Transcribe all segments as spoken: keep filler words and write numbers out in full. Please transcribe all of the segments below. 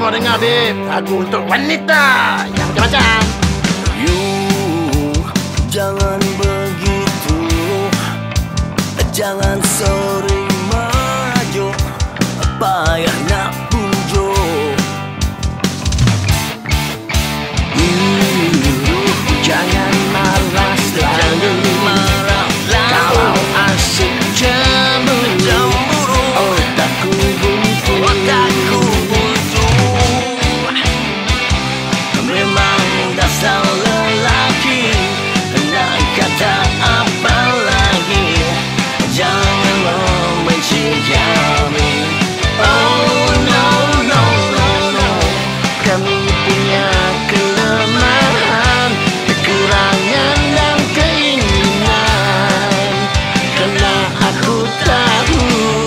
mau dengar, Beb. Lagu untuk wanita yang macam-macam. You, jangan begitu. Jangan sering maju, payah nak pujuk. Hmm, jangan malas lagi, marah kalau asyik cemburu. Otakku buntu, Otakku buntu. Memang dasar lelaki, nak kata apa lagi. Jangan membenci kami. Oh no no no no. kami punya kelemahan, kekurangan dan keinginan. Karena aku tahu,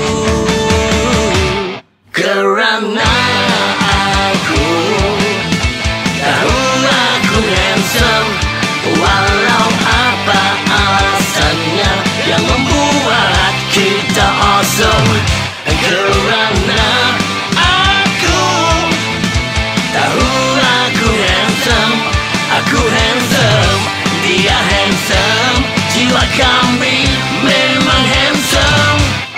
Kerana aku tahu aku handsome, walau apa alasannya yang membuat kita awesome. Kerana aku tahu aku handsome, aku handsome, dia handsome, jiwa kami memang handsome.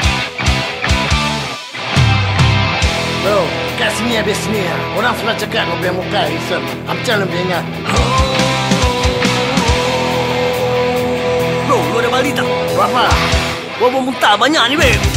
bro, kat sini habis sini ya. Orang semua cakap kau punya muka handsome. Macam lebih ingat. Bro, lu ada balik tak? Berapa? Gua mau muntah banyak ni, babe.